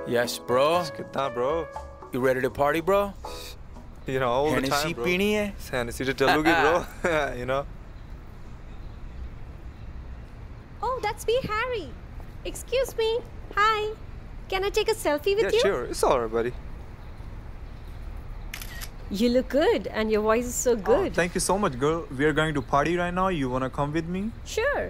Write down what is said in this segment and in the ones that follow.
Yes, bro. Kitta, bro? You ready to party, bro? You know, all the time, bro. पीनी है? Hennessy to chalugi, bro. You know. Oh, that's me, Harry. Excuse me. Hi. Can I take a selfie with you? Yeah, sure. It's alright, buddy. You look good, and your voice is so good. Oh, thank you so much, girl. We are going to party right now. You wanna come with me? Sure.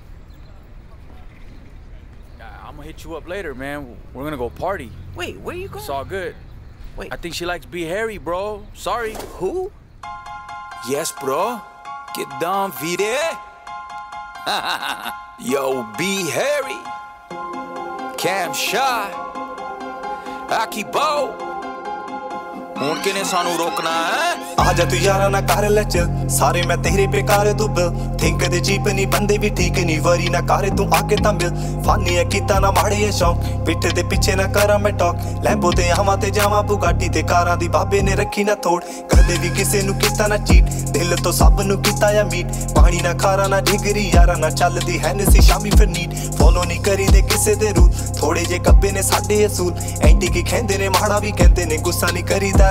I'm gonna hit you up later, man. We're gonna go party. Wait, where you going? It's all good. Wait. I think she likes B. Harry, bro. Sorry. Who? Yes, bro. Get down, Vide. Yo, B. Harry. Cam Shaw. Akibo. ਹੁਣ ਕਿਨੇ ਸਾਨੂੰ ਰੋਕਣਾ ਹੈ ਆਜਾ ਤੂੰ ਯਾਰਾ ਨਾ ਕਰ ਲੈ ਚਲ ਸਾਰੇ ਮੈਂ ਤੇਰੇ ਪੇ ਕਰ ਦੂ ਬਿਲ ਥਿੰਕ ਦੇ ਚੀਪ ਨਹੀਂ ਬੰਦੇ ਵੀ ਠੀਕ ਨਹੀਂ ਵਰੀ ਨਾ ਕਰ ਤੂੰ ਆ ਕੇ ਤਾਂ ਮਿਲ ਫਾਨੀ ਹੈ ਕੀਤਾ ਨਾ ਮਾੜੇ ਸ਼ੌਕ ਪਿੱਠ ਦੇ ਪਿੱਛੇ ਨਾ ਕਰਾਂ ਮੈਂ ਟਾਕ ਲੈਂਬੋ ਤੇ ਆਵਾਂ ਤੇ ਜਾਵਾਂ ਬੁਗਾਟੀ ਤੇ ਕਾਰਾਂ ਦੀ ਬਾਬੇ ਨੇ ਰੱਖੀ ਨਾ ਥੋੜ ਕਦੇ ਵੀ ਕਿਸੇ ਨੂੰ ਕੀਤਾ ਨਾ ਚੀਟ ਦਿਲ ਤੋਂ ਸਭ ਨੂੰ ਕੀਤਾ ਆ ਮੀਟ ਪਾਣੀ ਨਾ ਖਾਰਾ ਨਾ ਡਿਗਰੀ ਯਾਰਾ ਨਾ ਚੱਲਦੀ ਹੈਨਸੀ ਸ਼ਾਮੀ ਫਿਰ ਨੀਟ ਫੋਲੋ ਨਹੀਂ ਕਰੀਦੇ ਕਿਸੇ ਦੇ ਰੂਲ ਥੋੜੇ ਜੇ ਕੱਬੇ ਨੇ ਸਾਡੇ ਅਸੂਲ ਐਂਟੀ ਕੀ ਕਹਿੰਦੇ ਨੇ ਮਾੜਾ ਵੀ ਕਹਿੰਦੇ ਨੇ ਗੁੱਸਾ ਨਹੀਂ ਕਰੀਦਾ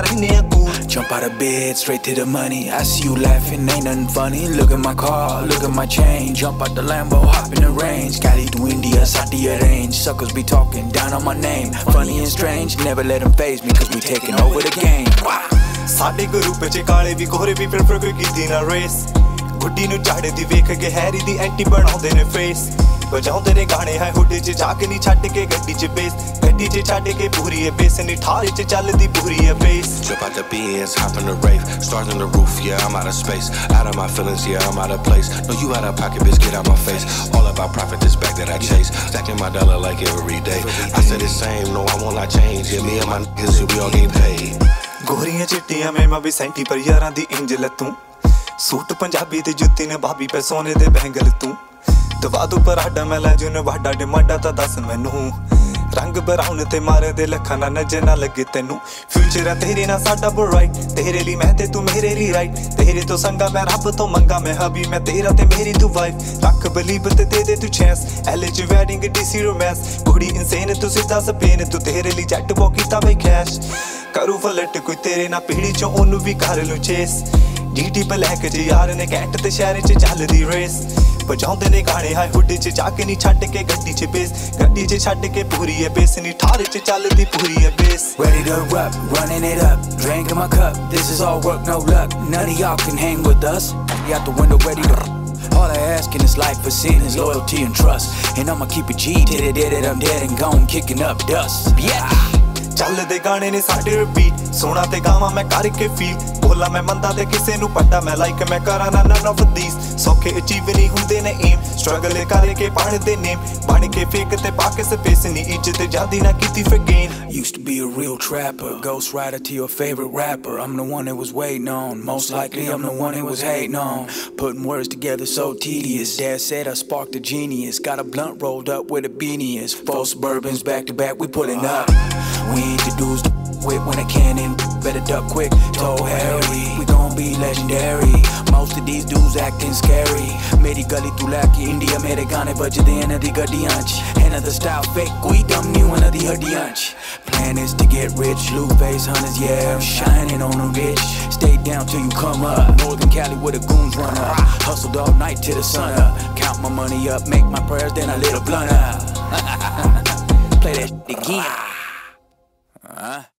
Jump out of bed, straight to the money. I see you laughing, ain't nothing funny. Look at my car, look at my chain. Jump out the Lambo, hop in the range. Cali to India, Saudi range. Suckers be talking down on my name. Funny and strange, never let them faze me, cause we taking over the game. ਸਾਡੇ group ਚ ਕਾਲੇ ਵੀ ਗੋਰੇ ਵੀ ਫਿਰ ਕੋਈ ਕੀਤੀ ਨਾ race ਗੁੱਡੀ ਨੂੰ ਝਾੜੇ ਦੀ ਵੇਖ ਕੇ ਹੈਰੀ ਦੀ ਐਂਟੀ ਬਣਾਉਂਦੇ ਨੇ ਫੇਸ ਵਜਾਉਂਦੇ ਨੇ ਗਾਣੇ ਹੈ ਹੁੱਡੇ ਚ ਜਾ ਕੇ ਨਹੀਂ ਛੱਡ ਕੇ ਗੱਡੀ ਚ ਬੇਸ ਗੱਡੀ ਚ ਛੱਡ ਕੇ ਪੂਰੀ ਹੈ ਬੇਸ ਨਹੀਂ ਠਾਰੇ ਚ ਚੱਲਦੀ ਪੂਰੀ ਹੈ base Jump out the Benz, hop in the rave, stars on the roof, yeah, I'm out of space. Out of my feelings, yeah, I'm out of place. No, you out of pocket, bitch, get out my face. All about profit, this bag that I chase. Stacking my dollar like every day. I said the same, no, I won't not change. Yeah, me and my niggas, we all get paid. ਗੋਰੀਆਂ ਚਿੱਟੀਆਂ ਮੈਂ ਵੀ ਸੈਂਟੀ ਪਰ ਯਾਰਾਂ ਦੀ angel ਤੂੰ suit Punjabi ਤੇ ਜੁੱਤੀ ਨੇ ਭਾਬੀ ਪੈ ਸੋਨੇ ਦੇ ਬੈਂਗਲ ਤੂੰ ਦਵਾ ਦੂ ਪਰ ਆਡਾ ਮੈਂ ਲੈ ਜੂ ਨੇ ਵਾਡਾ ਡਿਮਾਂਡਾ ਤਾਂ ਦੱਸ ਮੈਨੂੰ ਰੰਗ ਬਰਾਉਨ ਤੇ ਮਾਰੇ ਦੇ ਲੱਖਾਂ ਨਾ ਨਜ਼ਰ ਨਾ ਲੱਗੇ ਤੈਨੂੰ ਫਿਊਚਰ ਆ ਤੇਰੇ ਨਾਲ ਸਾਡਾ ਬਰਾਈਟ ਤੇਰੇ ਲਈ ਮੈਂ ਤੇ ਤੂੰ ਮੇਰੇ ਲਈ ਰਾਈਟ ਤੇਰੇ ਤੋਂ ਸੰਗਾ ਮੈਂ ਰੱਬ ਤੋਂ ਮੰਗਾ ਮੈਂ ਹਬੀ ਮੈਂ ਤੇਰਾ ਤੇ ਮੇਰੀ ਤੂੰ ਵਾਈਫ ਰੱਖ ਬਲੀਵ ਤੇ ਦੇ ਦੇ ਤੂੰ ਚਾਂਸ ਐਲ ਚ ਵੈਡਿੰਗ ਡੀਸੀ ਰੋਮਾਂਸ ਕੁੜੀ ਇਨਸੇਨ ਤੂੰ ਸਿੱਧਾ ਸਪੇਨ ਤੂੰ ਤੇਰੇ ਲਈ ਜੱਟ ਬੋ ਕੀਤਾ ਬਈ ਕੈਸ਼ ਕਰੂ ਫਲਟ ਕੋਈ ਤੇਰੇ ਨਾਲ ਪੀੜੀ ਚੋਂ ਉਹਨੂੰ ਵੀ ਕਰ ਲੂ ਚੇਸ ਜੀਟੀ ਬਲੈਕ ਚ ਯਾਰ ਨੇ ਕੈਂਟ ਤੇ ਸ਼ਹਿਰ ਚ ਚੱਲਦੀ ਰੇਸ ਵਜਾਉਂਦੇ ਨੇ ਗਾਣੇ ਹਾਈ ਹੁੱਡ ਚ ਜਾ ਕੇ ਨਹੀਂ ਛੱਡ ਕੇ ਗੱਡੀ ਚ ਬੇਸ ਗੱਡੀ ਚ ਛੱਡ ਕੇ ਪੂਰੀ ਹੈ ਬੇਸ ਨਹੀਂ ਠਾਰੇ ਚ ਚੱਲਦੀ ਪੂਰੀ ਹੈ base Ready to rap, running it up, drink in my cup. This is all work, no luck. None of y'all can hang with us. We out the window, ready to. All I ask in this life for sin is loyalty and trust. And I'ma keep it G till it dead, I'm dead and gone, kicking up dust. Yeah. ਚੱਲਦੇ ਗਾਣੇ ਨੇ ਸਾਡੇ repeat ਸੋਹਣਾ ਤੇ ਗਾਵਾਂ ਮੈਂ ਕਰਕੇ feel ਬੋਲਾਂ ਮੈਂ ਮੰਦਾ ਤੇ ਕਿਸੇ ਨੂੰ ਪੱਟਾ ਮੈਂ ਲਾਈਕ ਮੈਂ ਕਰਾਂ ਨਾ ਨਨ ਆਫ ਥੀਸ ਸੌਖੇ ਅਚੀਵ ਨਹੀਂ ਹੁੰਦੇ ਨੇ ਏਮ ਸਟਰਗਲ ਕਰਕੇ ਪੜਦੇ ਨੇਮ ਬਣ ਕੇ ਫੇਕ ਤੇ ਪਾ ਕੇ ਸਪੇਸ ਨਹੀਂ ਇੱਜ਼ਤ ਜਾਂਦੀ ਨਾ ਕੀਤੀ ਫਰ ਗੇਨ Used to be a real trapper, ghost rider to your favorite rapper. I'm the one that was waiting on, most likely I'm the one that was hating on. Putting words together so tedious, dad said I sparked a genius. Got a blunt rolled up where the beanie is. 4 Suburbans back to back, we pulling up. We ain't the dudes with when a cannon, better duck quick, told Harry. We gon' be legendary, most of these dudes acting scary. Meri gully tu laki India mere gaane bajde hain adi gaddiyan ch another style fake koi dum nahi hona di haddiyan ch plan is to get rich, blue face hunters, yeah, I'm shining on the rich. Stay down till you come up, Northern Cali where the goons run up. Hustled all night till the sun up, count my money up, make my prayers, then I lit a blunt up. Play that shit again.